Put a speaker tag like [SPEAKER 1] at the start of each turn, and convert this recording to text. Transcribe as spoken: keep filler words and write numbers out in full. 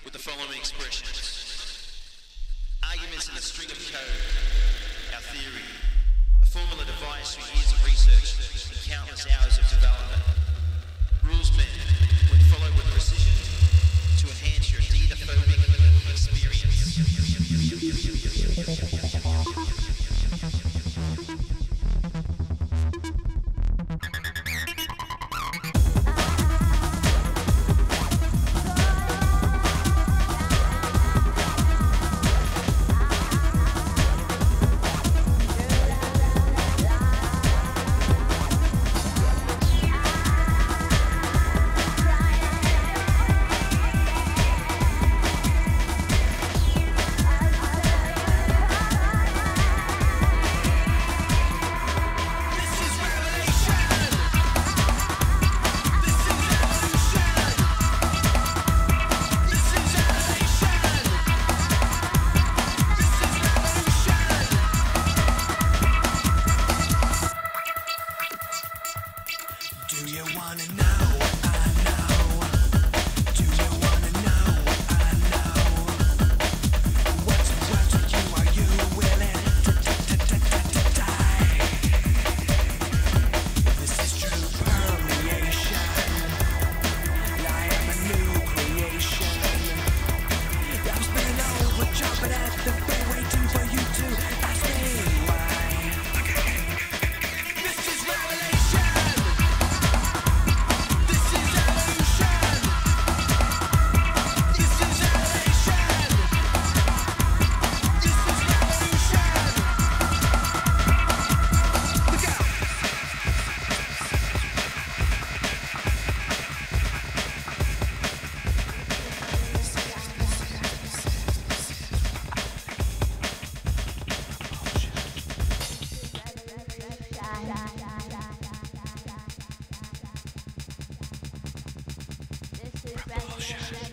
[SPEAKER 1] with the following expressions. Arguments in a string of code, our theory, a formula devised through years of research and countless hours of development. Rules meant when followed with precision to enhance your data-phobic experience.
[SPEAKER 2] Do you wanna know? I know. Do you wanna know? I know. What's what to you? Are you willing to, to, to, to, to die? This is true permeation. I am a new creation. I've been over jumping at the bay, waiting for you to ask me why. This is revelation.
[SPEAKER 3] This is revolution.